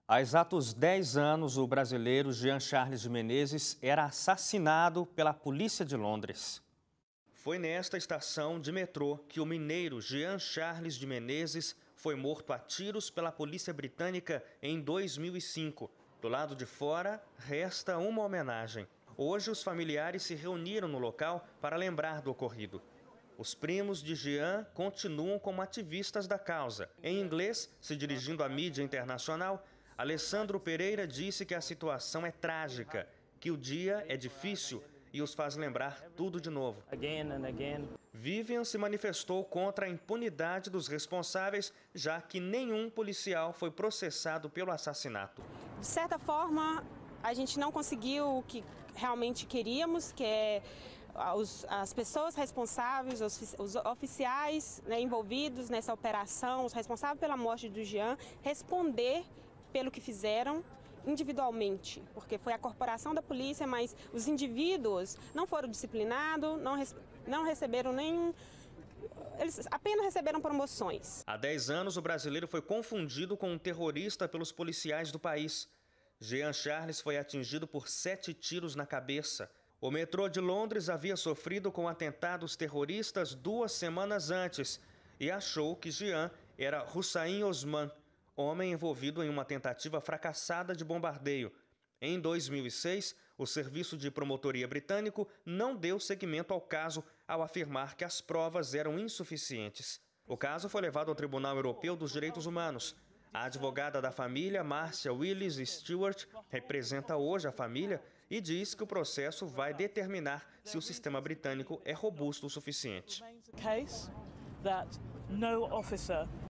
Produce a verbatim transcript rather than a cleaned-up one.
Há exatos dez anos, o brasileiro Jean Charles de Menezes era assassinado pela polícia de Londres. Foi nesta estação de metrô que o mineiro Jean Charles de Menezes foi morto a tiros pela polícia britânica em dois mil e cinco. Do lado de fora, resta uma homenagem. Hoje, os familiares se reuniram no local para lembrar do ocorrido. Os primos de Jean continuam como ativistas da causa. Em inglês, se dirigindo à mídia internacional, Alessandro Pereira disse que a situação é trágica, que o dia é difícil e os faz lembrar tudo de novo. Again and again. Vivian se manifestou contra a impunidade dos responsáveis, já que nenhum policial foi processado pelo assassinato. De certa forma, a gente não conseguiu o que realmente queríamos, que é os, as pessoas responsáveis, os, os oficiais, né, envolvidos nessa operação, os responsáveis pela morte do Jean, responder pelo que fizeram individualmente, porque foi a corporação da polícia, mas os indivíduos não foram disciplinados, não, não receberam nenhum... Eles apenas receberam promoções. Há dez anos, o brasileiro foi confundido com um terrorista pelos policiais do país. Jean Charles foi atingido por sete tiros na cabeça. O metrô de Londres havia sofrido com atentados terroristas duas semanas antes e achou que Jean era Hussein Osman, homem envolvido em uma tentativa fracassada de bombardeio. Em dois mil e seis, o Serviço de Promotoria britânico não deu seguimento ao caso ao afirmar que as provas eram insuficientes. O caso foi levado ao Tribunal Europeu dos Direitos Humanos. A advogada da família, Marcia Willis Stewart, representa hoje a família e diz que o processo vai determinar se o sistema britânico é robusto o suficiente. Case that no officer